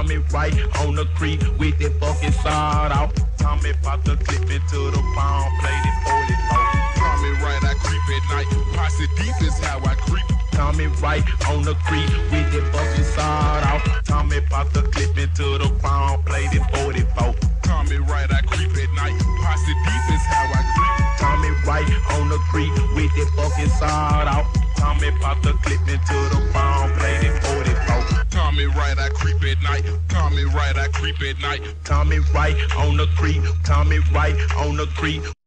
Tommy right on the creek with that fucking sawed off. Tommy about to clip into the palm, plate it, hold it off. Tommy right, I creep at night. Posse deep is how I creep. Tommy right on the creek with that fucking sawed off. Tommy about to clip into the palm, plate it, hold it off. Tommy right, I creep at night. Posse deep is how I creep. Tommy right on the creek with that fucking sawed off. Tommy about to clip into the palm, plate it, hold it off. Tommy right, I creep at night. Tommy right, I creep at night. Tommy right on the creek. Tommy right on the creek.